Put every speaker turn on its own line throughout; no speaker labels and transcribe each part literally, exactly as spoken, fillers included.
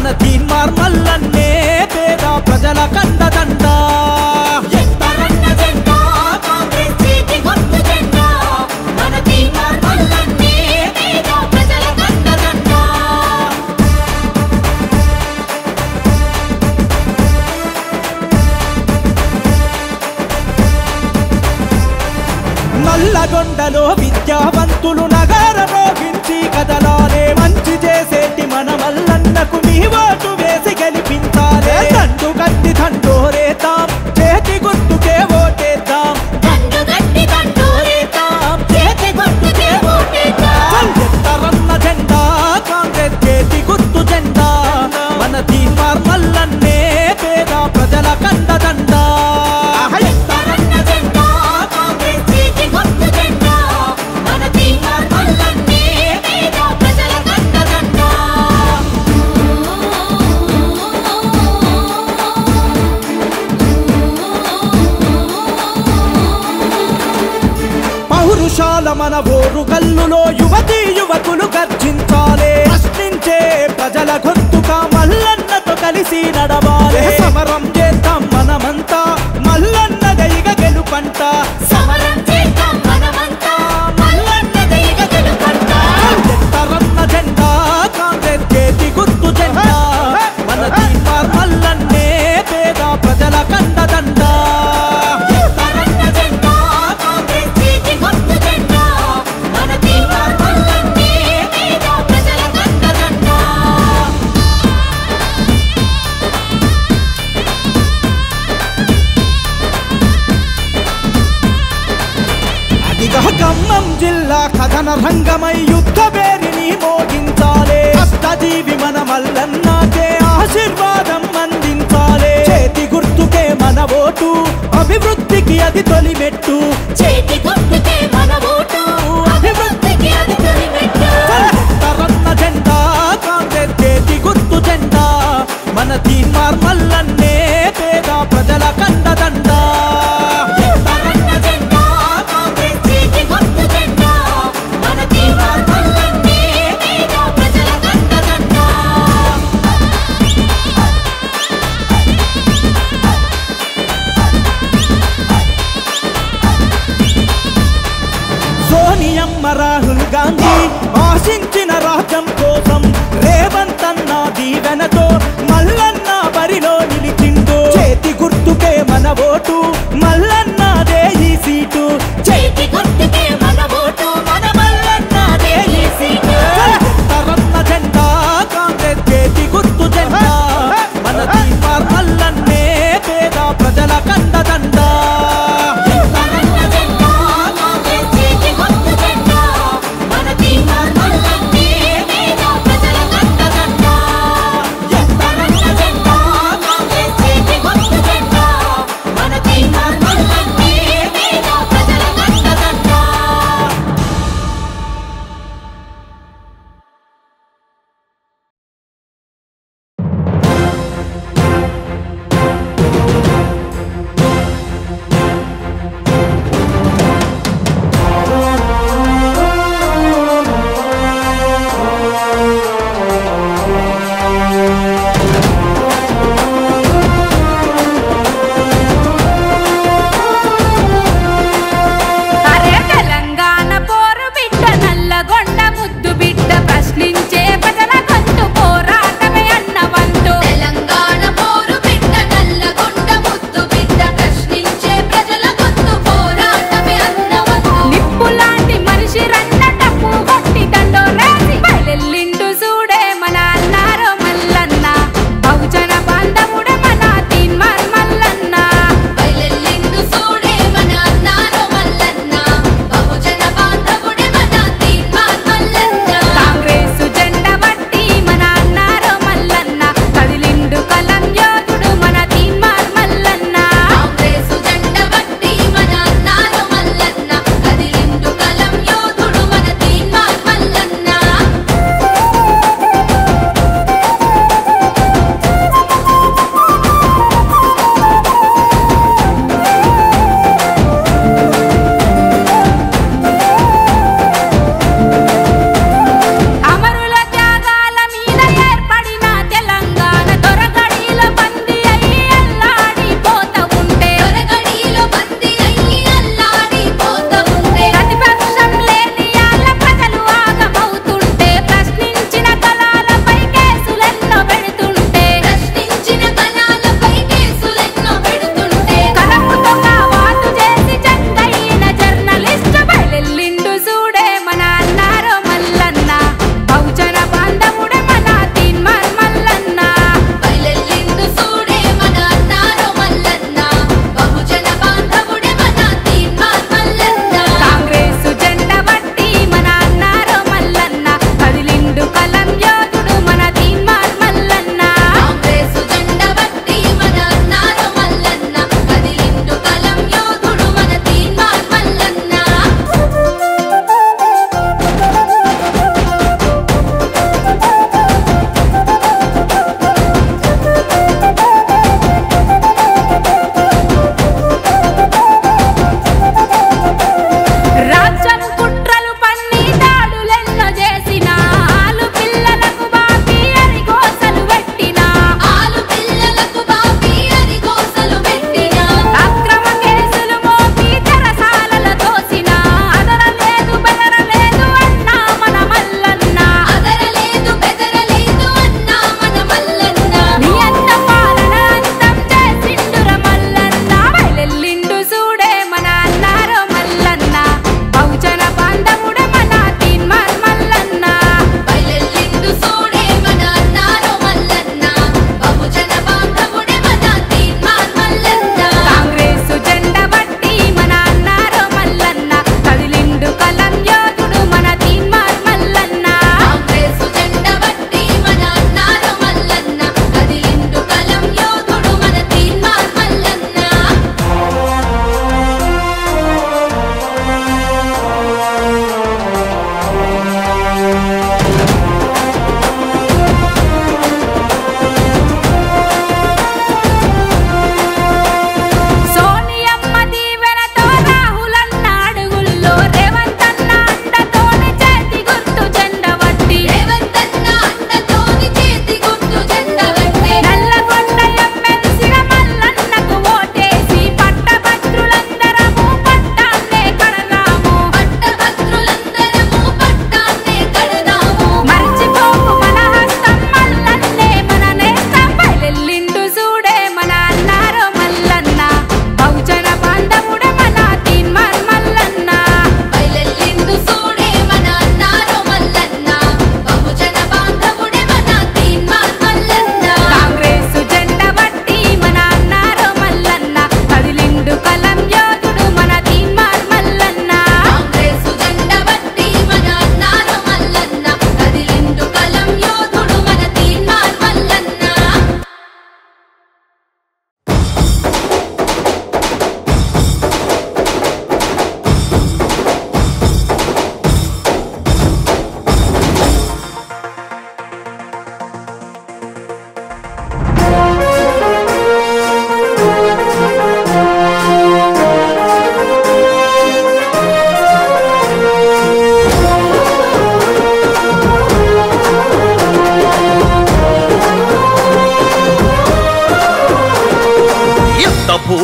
మన తీన్మార్ మల్లన్నే పేద ప్రజల కండదండ
ఎత్తరన్న జెండా కాంగ్రెస్ చేతి గుర్తు జెండా మన తీన్మార్ మల్లన్నే పేద ప్రజల కండదండ
నల్లగొండలో విద్యావంతులు నగరమోగించి కదలాలే మంచి చేసేటి మన మల్లన్నకు మీ ఓటు వేసి గెలిపించాలే దండు గట్టి దండోరేతాం చేతి గుర్తుకే ఓటేద్దాం
దండు గట్టి దండోరేతాం చేతి గుర్తుకే ఓటేద్దాం
ఎత్తరన్న జెండా కాంగ్రెస్ చేతి గుర్తు జెండా మన తీన్మార్ మల్లన్నే పేద ప్రజల కండదండ
ఎత్తరన్న జెండా కాంగ్రెస్ చేతి గుర్తు జెండా మన తీన్మార్ మల్లన్నే పేద ప్రజల కండదండ
పౌరుషాల మన ఓరు గల్లులో యువతీ యువకులు గర్జించాలే ప్రశ్నించే ప్రజల గొంతుగా మల్లన్నతో కలిసి నడవాలే సమరం చేద్దాం మనమంతా మల్లన్న దైగ గెలుపంట
సమరం చేద్దాం మనమంతా మల్లన్న దైగ గెలుపంట
ఎత్తరన్న జెండా కాంగ్రెస్ చేతి గుర్తు జెండా మన తీన్మార్ మల్లన్నే పేద ప్రజల కండదండ
ఎత్తరన్న జెండా కాంగ్రెస్ చేతి గుర్తు జెండా మన తీన్మార్ మల్లన్నే పేద ప్రజల కండదండ
అదిగా ఖమ్మం జిల్లా కథన రంగమై యుద్ధ పేరిని మోగించాలే అష్టజీవి మన మల్లన్నకే ఆశీర్వాదం అందించాలే చేతి గుర్తుకే మన ఓటు అభివృద్ధికి అది తొలిమెట్టు
చేతి గుర్తుకే మన ఓటు అభివృద్ధికి అది తొలిమెట్టు
ఎత్తరన్న జెండా కాంగ్రెస్ చేతి గుర్తు జెండా మన తీన్మార్ మల్లన్నే పేద ప్రజల కండదండ
ఎత్తరన్న జెండా కాంగ్రెస్ చేతి గుర్తు జెండా మన తీన్మార్ మల్లన్నే పేద ప్రజల కండదండ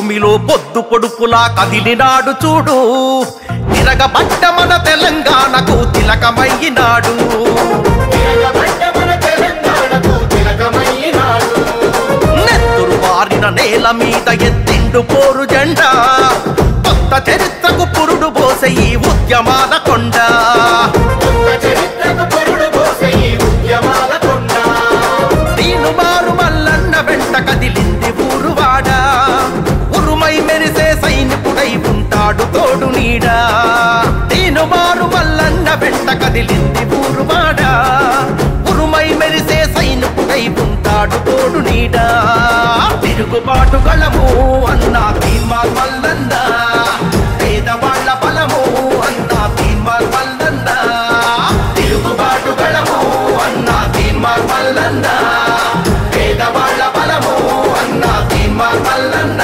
భూమిలో పొద్దు పొడుపులా కదిలినాడు చూడు తిరగబడ్డ మన తెలంగాణకు తిలకమయ్యినాడు నెత్తురు వారిన నేల మీద ఎత్తిండు పోరు జెండా కొత్త చరిత్రకు పురుడు పోసే ఈ ఉద్యమాల కొండ దీనుమారు మల్లన్న వెంట కదిలింది ఊరువాడ ఉరుమై మెరిసే సైనికుడై ఉంటాడు తోడు నీడా దీనుమారు మల్లన్న వెంట కదిలింది ఊరువాడ ఉరుమై మెరిసే సైనికుడై ఉంటాడు తోడు నీడా తిరుగుబాటు గళము అన్నా తీర్మార్ మల్లన్న పేదవాళ్ల బలము అన్నా తీర్మార్ మల్లన్న తిరుగుబాటు గళము అన్నా తీర్మార్ మల్లన్న పేదవాళ్ల బలము అన్నా తీర్మార్ మల్లన్న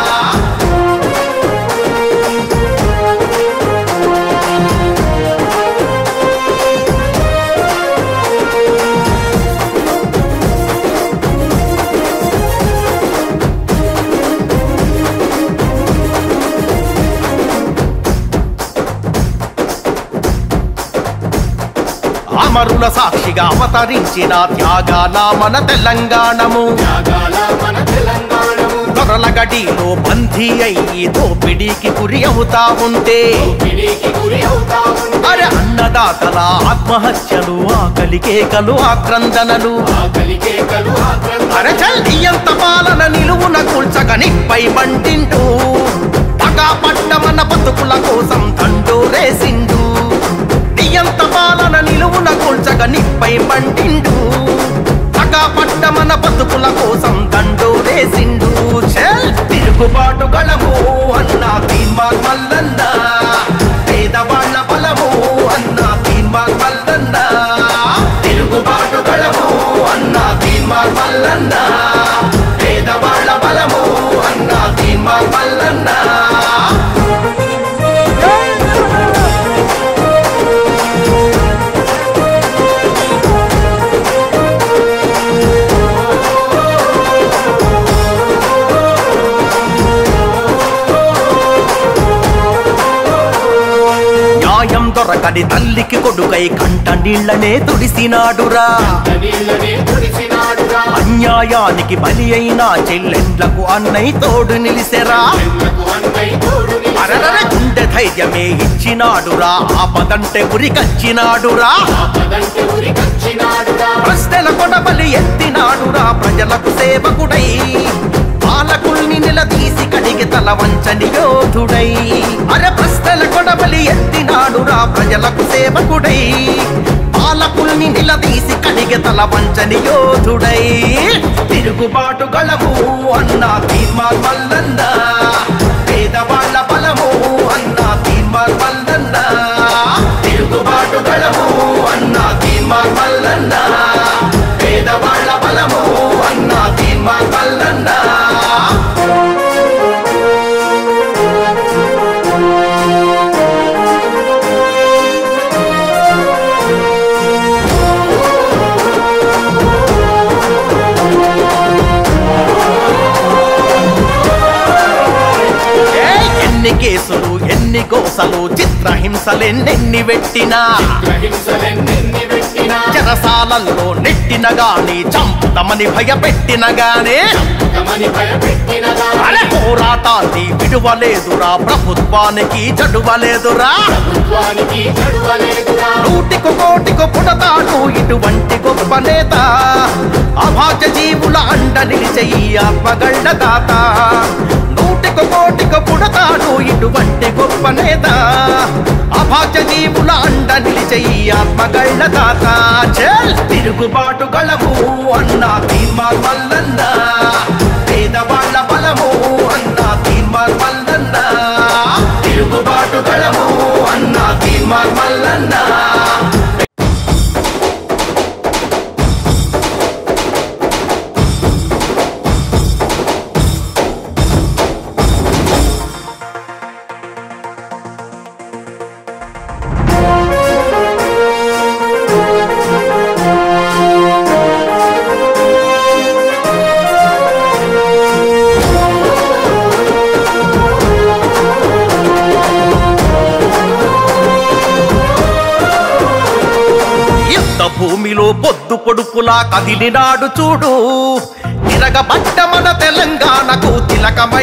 అమరుల సాక్షిగా అవతరించిన త్యాగాల మన తెలంగాణము దొరల గడిలో బందీ అయ్యి దోపిడీకి గురి అవుతా ఉంటే అరే అన్నదాతల ఆత్మహత్యలు ఆకలి కేకలు ఆక్రందనలు అరే చల్లి ఎంత పాలన నిలువున కూల్చగా నిప్పై మంటిండు పగా పట్ట మన బతుకుల కోసం దండోరేసిండు ఎంత పాలన నిలువున కూల్చగా నిప్పై మంటిండు పగా పట్ట మన బతుకుల కోసం దండోరేసిండు తిరుగుబాటు గళము అన్నా తీర్మార్ మల్లన్న పేదవాళ్ల బలము అన్నా తీర్మార్ మల్లన్న తిరుగుబాటు గళము అన్నా తీర్మార్ మల్లన్న పేదవాళ్ల బలము అన్నా తీర్మార్ మల్లన్న దొరకని తల్లికి కొడుకై కంట నీళ్లనే తుడిసినాడురా అన్యాయానికి బలి అయినా చెల్లెండ్లకు అన్నయ్య తోడు నిలిసెరా అరర గుండె ధైర్యమే ఇచ్చినాడురా ఆపదంటే ఉరికచ్చినాడురా ప్రశ్నల కొడబలి ఎత్తినాడురా ప్రజలకు సేవకుడై పాలకుల్ని నిలదీసి కడిగి తల వంచని యోధుడై అరే ప్రశ్నల కొడబలి ఎత్తినాడురా ప్రజలకు సేవకుడై పాలకుల్ని నిలదీసి కడిగి తల వంచని యోధుడై తిరుగుబాటు గళము అన్నా తీర్మార్ మల్లన్న పేదవాళ్ల బలము అన్నా తీర్మార్ మల్లన్న తిరుగుబాటు గళము అన్నా తీర్మార్ మల్లన్న పేదవాళ్ల బలము అన్నా తీర్మార్ మల్లన్న ఎన్ని కేసులు ఎన్ని గోసలు చిత్రహింసలెన్నెన్ని పెట్టినా చెరసాలల్లో నెట్టిన గాని చంపుతమని భయపెట్టిన గానే అరే పోరాటాన్ని విడువలేదురా ప్రభుత్వానికి చడువలేదురా నూటికు కోటికు పుడతాడు ఇటువంటి గొప్ప నేత అభాగ్య జీవుల అండ నిలిచే ఈ ఆత్మగళ్ళ దాత నూటికు కోటికు పుడతాడు ఇటువంటి గొప్ప నేత అభాగ్య జీవుల అండ నిలిచే ఈ ఆత్మగళ్ళ దాత తిరుగుబాటు గళము అన్నా తీర్మార్ మల్లన్న పేదవాళ్ల బలము అన్నా తీర్మార్ మల్లన్న తిరుగుబాటు గళము అన్నా తీర్మార్ మల్లన్న భూమిలో పొద్దు పొడుపులా కదిలినాడు చూడు తిరగబడ్డ మన తెలంగాణకు తిలకమై